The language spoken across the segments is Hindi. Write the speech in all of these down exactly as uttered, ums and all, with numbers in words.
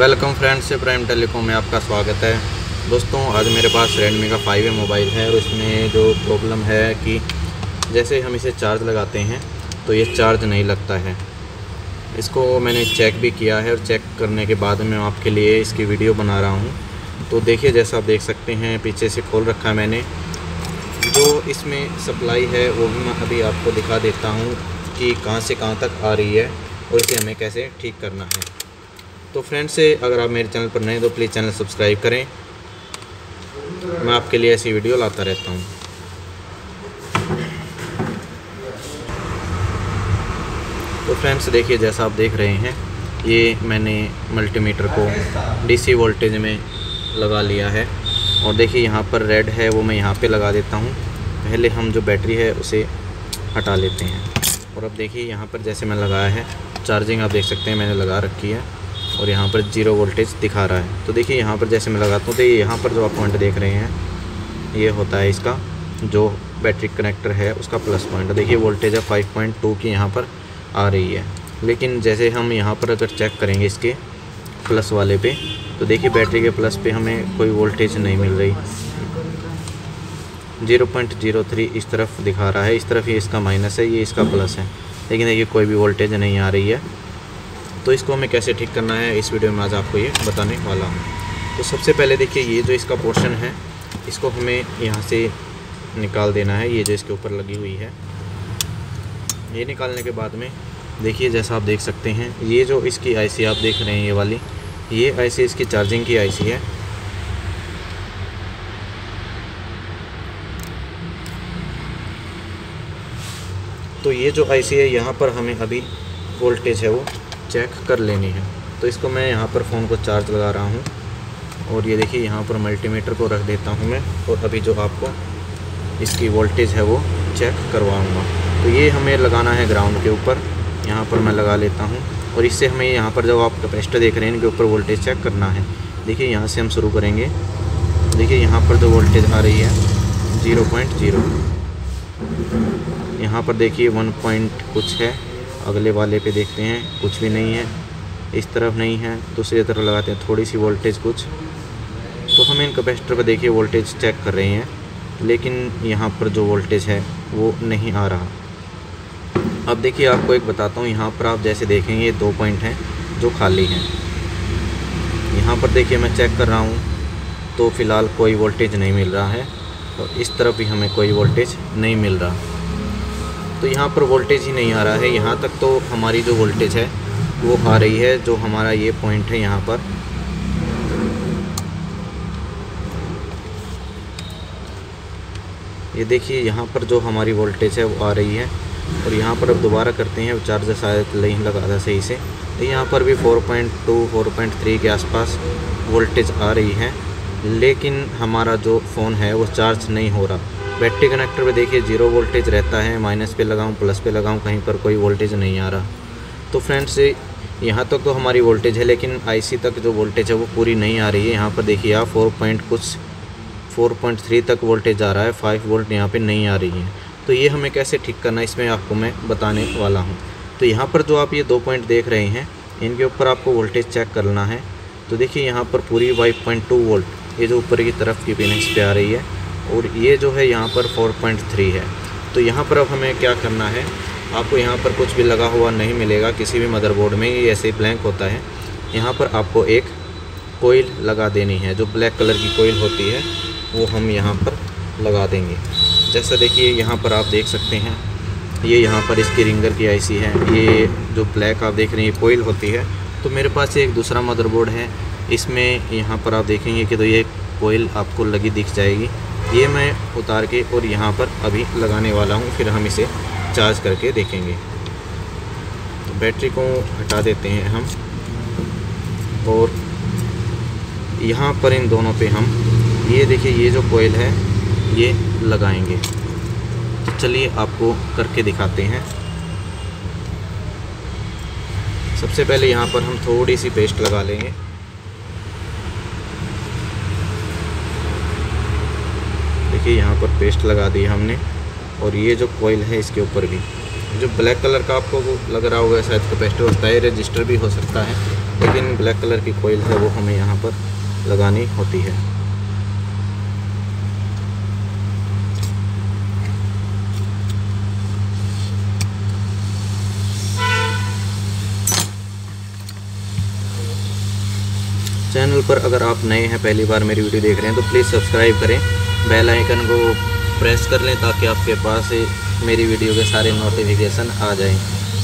वेलकम फ्रेंड्स से प्राइम टेलीकॉम में आपका स्वागत है। दोस्तों आज मेरे पास रेडमी का फाइव ए मोबाइल है और इसमें जो प्रॉब्लम है कि जैसे हम इसे चार्ज लगाते हैं तो ये चार्ज नहीं लगता है। इसको मैंने चेक भी किया है और चेक करने के बाद मैं आपके लिए इसकी वीडियो बना रहा हूँ। तो देखिए, जैसा आप देख सकते हैं पीछे से खोल रखा है मैंने। जो इसमें सप्लाई है वो भी मैं अभी आपको दिखा देता हूँ कि कहाँ से कहाँ तक आ रही है और इसे हमें कैसे ठीक करना है। तो फ्रेंड्स से अगर आप मेरे चैनल पर नए तो प्लीज़ चैनल सब्सक्राइब करें। मैं आपके लिए ऐसी वीडियो लाता रहता हूँ। तो फ्रेंड्स देखिए, जैसा आप देख रहे हैं ये मैंने मल्टीमीटर को डीसी वोल्टेज में लगा लिया है और देखिए यहाँ पर रेड है वो मैं यहाँ पे लगा देता हूँ। पहले हम जो बैटरी है उसे हटा लेते हैं और अब देखिए यहाँ पर जैसे मैं लगाया है चार्जिंग आप देख सकते हैं मैंने लगा रखी है और यहाँ पर जीरो वोल्टेज दिखा रहा है। तो देखिए यहाँ पर जैसे मैं लगाता हूँ तो ये यहाँ पर जो आप पॉइंट देख रहे हैं ये होता है इसका जो बैटरी कनेक्टर है उसका प्लस पॉइंट। देखिए वोल्टेज है फाइव पॉइंट टू की यहाँ पर आ रही है, लेकिन जैसे हम यहाँ पर अगर चेक करेंगे इसके प्लस वाले पे तो देखिए बैटरी के प्लस पे हमें कोई वोल्टेज नहीं मिल रही। ज़ीरो पॉइंट ज़ीरो थ्री इस तरफ दिखा रहा है, इस तरफ ये इसका माइनस है, ये इसका प्लस है, लेकिन देखिए कोई भी वोल्टेज नहीं आ रही है। तो इसको हमें कैसे ठीक करना है इस वीडियो में आज आपको ये बताने वाला हूँ। तो सबसे पहले देखिए ये जो इसका पोर्शन है इसको हमें यहाँ से निकाल देना है। ये जो इसके ऊपर लगी हुई है ये निकालने के बाद में देखिए जैसा आप देख सकते हैं ये जो इसकी आईसी आप देख रहे हैं ये वाली, ये आईसी इसकी चार्जिंग की आईसी है। तो ये जो आईसी है यहाँ पर हमें अभी वोल्टेज है वो चेक कर लेनी है। तो इसको मैं यहाँ पर फ़ोन को चार्ज लगा रहा हूँ और ये देखिए यहाँ पर मल्टीमीटर को रख देता हूँ मैं और अभी जो आपको इसकी वोल्टेज है वो चेक करवाऊँगा। तो ये हमें लगाना है ग्राउंड के ऊपर, यहाँ पर मैं लगा लेता हूँ और इससे हमें यहाँ पर जब आप कैपेसिटर देख रहे हैं इनके ऊपर वोल्टेज चेक करना है। देखिए यहाँ से हम शुरू करेंगे। देखिए यहाँ पर जो वोल्टेज आ रही है ज़ीरो पॉइंट ज़ीरो, यहाँ पर देखिए वन पॉइंट कुछ है, अगले वाले पे देखते हैं कुछ भी नहीं है, इस तरफ नहीं है, दूसरी तरफ लगाते हैं थोड़ी सी वोल्टेज कुछ। तो हम इन कैपेसिटर पर देखिए वोल्टेज चेक कर रहे हैं, लेकिन यहाँ पर जो वोल्टेज है वो नहीं आ रहा। अब देखिए आपको एक बताता हूँ, यहाँ पर आप जैसे देखेंगे ये दो पॉइंट हैं जो खाली हैं। यहाँ पर देखिए मैं चेक कर रहा हूँ तो फ़िलहाल कोई वोल्टेज नहीं मिल रहा है और इस तरफ भी हमें कोई वोल्टेज नहीं मिल रहा। तो यहाँ पर वोल्टेज ही नहीं आ रहा है। यहाँ तक तो हमारी जो वोल्टेज है वो आ रही है, जो हमारा ये पॉइंट है यहाँ पर ये देखिए यहाँ पर जो हमारी वोल्टेज है वो आ रही है। और यहाँ पर अब दोबारा करते हैं, चार्जर शायद नहीं लगा था सही से, तो यहाँ पर भी four point two four point three के आसपास वोल्टेज आ रही है, लेकिन हमारा जो फ़ोन है वो चार्ज नहीं हो रहा। बैटरी कनेक्टर पे देखिए जीरो वोल्टेज रहता है, माइनस पे लगाऊं प्लस पे लगाऊं कहीं पर कोई वोल्टेज नहीं आ रहा। तो फ्रेंड्स यहाँ तक तो हमारी वोल्टेज है, लेकिन आईसी तक जो वोल्टेज है वो पूरी नहीं आ रही है। यहाँ पर देखिए आप फोर पॉइंट कुछ फोर पॉइंट थ्री तक वोल्टेज आ रहा है, फाइव वोल्ट यहाँ पे नहीं आ रही है। तो ये हमें कैसे ठीक करना है इसमें आपको मैं बताने वाला हूँ। तो यहाँ पर जो आप ये दो पॉइंट देख रहे हैं इनके ऊपर आपको वोल्टेज चेक करना है। तो देखिए यहाँ पर पूरी फाइव पॉइंट टू वोल्ट ये जो ऊपर की तरफ की पिन पे आ रही है और ये जो है यहाँ पर फोर पॉइंट थ्री है। तो यहाँ पर अब हमें क्या करना है, आपको यहाँ पर कुछ भी लगा हुआ नहीं मिलेगा किसी भी मदरबोर्ड में, ये ऐसे ही ब्लैंक होता है। यहाँ पर आपको एक कोयल लगा देनी है, जो ब्लैक कलर की कोयल होती है वो हम यहाँ पर लगा देंगे। जैसा देखिए यहाँ पर आप देख सकते हैं ये यहाँ पर इसकी रिंगर की आईसी है, ये जो ब्लैक आप देख रहे हैं ये कोयल होती है। तो मेरे पास एक दूसरा मदरबोर्ड है, इसमें यहाँ पर आप देखेंगे कि तो ये कोयल आपको लगी दिख जाएगी। ये मैं उतार के और यहाँ पर अभी लगाने वाला हूँ, फिर हम इसे चार्ज करके देखेंगे। तो बैटरी को हटा देते हैं हम और यहाँ पर इन दोनों पे हम ये देखिए ये जो कोयल है ये लगाएंगे। तो चलिए आपको करके दिखाते हैं। सबसे पहले यहाँ पर हम थोड़ी सी पेस्ट लगा लेंगे। देखिए यहाँ पर पेस्ट लगा दी हमने और ये जो कोयल है इसके ऊपर भी जो ब्लैक कलर का आपको लग रहा होगा शायद कैपेसिटर होता है, रजिस्टर भी हो सकता है। लेकिन ब्लैक कलर की कोयल है वो हमें यहाँ पर लगानी होती है। चैनल पर अगर आप नए हैं, पहली बार मेरी वीडियो देख रहे हैं, तो प्लीज़ सब्सक्राइब करें, बेल आइकन को प्रेस कर लें ताकि आपके पास मेरी वीडियो के सारे नोटिफिकेशन आ जाएं।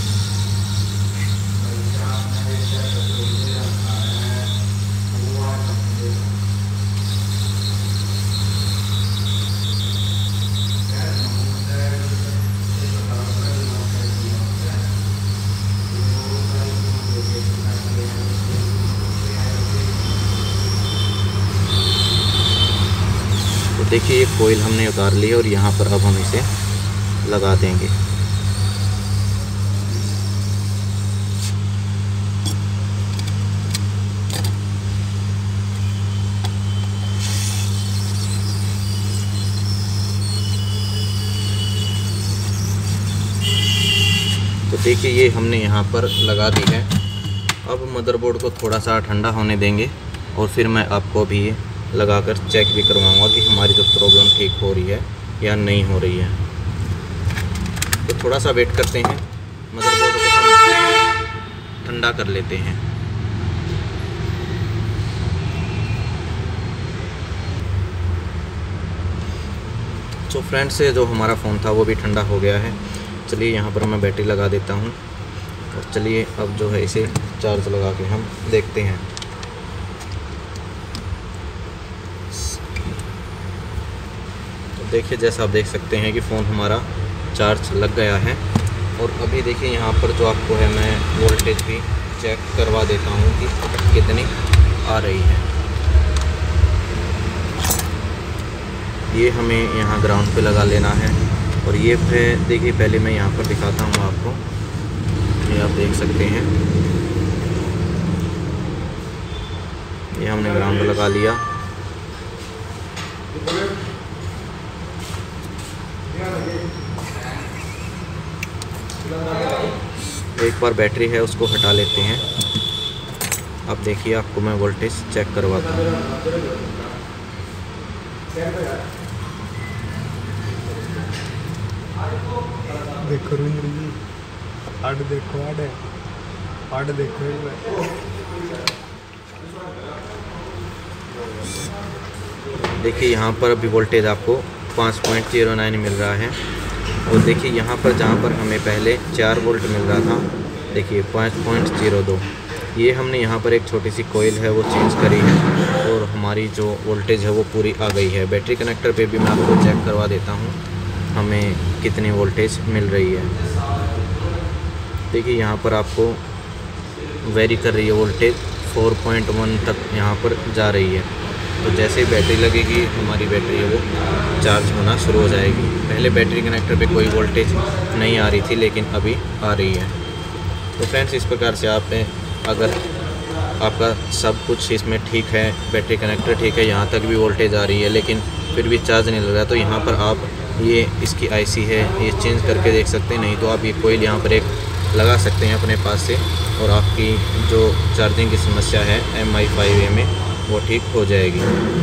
देखिए ये कोयल हमने उतार ली है और यहाँ पर अब हम इसे लगा देंगे। तो देखिए ये हमने यहाँ पर लगा दी है। अब मदरबोर्ड को थोड़ा सा ठंडा होने देंगे और फिर मैं आपको भी ये लगाकर चेक भी करवाऊंगा कि हमारी जो प्रॉब्लम ठीक हो रही है या नहीं हो रही है। तो थोड़ा सा वेट करते हैं, मदरबोर्ड को हम ठंडा कर लेते हैं। तो फ्रेंड्स जो हमारा फ़ोन था वो भी ठंडा हो गया है। चलिए यहाँ पर मैं बैटरी लगा देता हूँ और चलिए अब जो है इसे चार्ज लगा के हम देखते हैं। देखिए जैसा आप देख सकते हैं कि फ़ोन हमारा चार्ज लग गया है। और अभी देखिए यहाँ पर जो आपको है मैं वोल्टेज भी चेक करवा देता हूँ कि कितनी आ रही है। ये हमें यहाँ ग्राउंड पे लगा लेना है और ये फिर देखिए पहले मैं यहाँ पर दिखाता हूँ आपको, ये आप देख सकते हैं ये हमने ग्राउंड पे लगा लिया। एक बार बैटरी है उसको हटा लेते हैं। अब देखिए आपको मैं वोल्टेज चेक करवाता हूँ। देखो रुंद्र जी, आड़ देखो, आड़ आड़ देखो। देखिए यहाँ पर अभी वोल्टेज आपको पाँच पॉइंट ज़ीरो नाइन मिल रहा है। और देखिए यहाँ पर जहाँ पर हमें पहले चार वोल्ट मिल रहा था, देखिए पाँच पॉइंट ज़ीरो दो। ये हमने यहाँ पर एक छोटी सी कोयल है वो चेंज करी है और हमारी जो वोल्टेज है वो पूरी आ गई है। बैटरी कनेक्टर पे भी मैं आपको चेक करवा देता हूँ हमें कितनी वोल्टेज मिल रही है। देखिए यहाँ पर आपको वेरी कर रही है वोल्टेज, फोर पॉइंट वन तक यहाँ पर जा रही है। तो जैसे ही बैटरी लगेगी हमारी बैटरी है वो चार्ज होना शुरू हो जाएगी। पहले बैटरी कनेक्टर पे कोई वोल्टेज नहीं आ रही थी लेकिन अभी आ रही है। तो फ्रेंड्स इस प्रकार से आप अगर आपका सब कुछ इसमें ठीक है, बैटरी कनेक्टर ठीक है, यहाँ तक भी वोल्टेज आ रही है लेकिन फिर भी चार्ज नहीं लग रहा, तो यहाँ पर आप ये इसकी आईसी है ये चेंज करके देख सकते हैं। नहीं तो आप ये कोयल यहाँ पर एक लगा सकते हैं अपने पास से और आपकी जो चार्जिंग की समस्या है एम आई फाइव ए में वो ठीक हो जाएगी।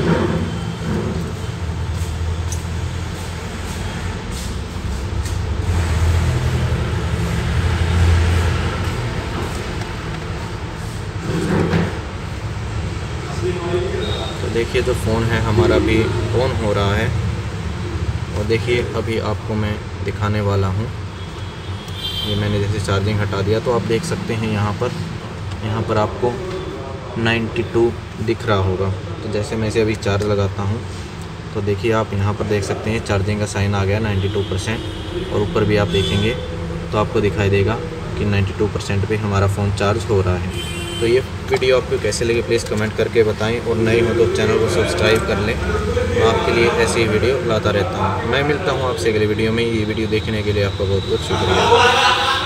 तो देखिए जो फ़ोन है हमारा भी ऑन हो रहा है और देखिए अभी आपको मैं दिखाने वाला हूँ। ये मैंने जैसे चार्जिंग हटा दिया तो आप देख सकते हैं यहाँ पर यहाँ पर आपको बानवे दिख रहा होगा। तो जैसे मैं इसे अभी चार्ज लगाता हूँ तो देखिए आप यहाँ पर देख सकते हैं चार्जिंग का साइन आ गया बानवे परसेंट और ऊपर भी आप देखेंगे तो आपको दिखाई देगा कि बानवे परसेंट पे हमारा फ़ोन चार्ज हो रहा है। तो ये वीडियो आपको कैसे लगी प्लीज़ कमेंट करके बताएं और नए हो तो चैनल को सब्सक्राइब कर लें। मैं आपके लिए ऐसी ही वीडियो लाता रहता हूँ। मैं मिलता हूँ आपसे अगले वीडियो में। ये वीडियो देखने के लिए आपका बहुत बहुत शुक्रिया।